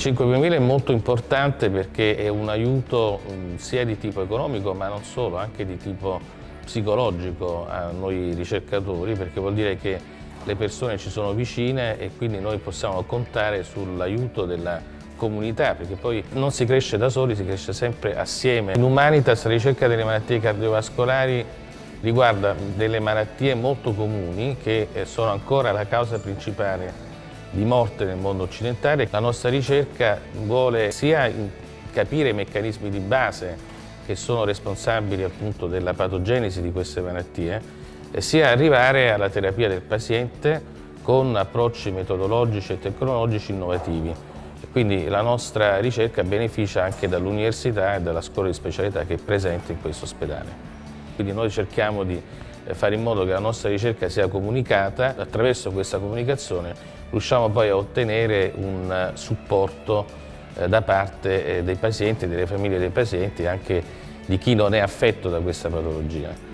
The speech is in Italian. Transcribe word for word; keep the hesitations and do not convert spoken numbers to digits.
cinque per mille è molto importante perché è un aiuto mh, sia di tipo economico ma non solo, anche di tipo psicologico a noi ricercatori, perché vuol dire che le persone ci sono vicine e quindi noi possiamo contare sull'aiuto della comunità, perché poi non si cresce da soli, si cresce sempre assieme. In Humanitas la ricerca delle malattie cardiovascolari riguarda delle malattie molto comuni che sono ancora la causa principale di morte nel mondo occidentale. La nostra ricerca vuole sia capire i meccanismi di base che sono responsabili appunto della patogenesi di queste malattie, sia arrivare alla terapia del paziente con approcci metodologici e tecnologici innovativi. Quindi la nostra ricerca beneficia anche dall'università e dalla scuola di specialità che è presente in questo ospedale. Quindi noi cerchiamo di fare in modo che la nostra ricerca sia comunicata. Attraverso questa comunicazione riusciamo poi a ottenere un supporto da parte dei pazienti, delle famiglie dei pazienti e anche di chi non è affetto da questa patologia.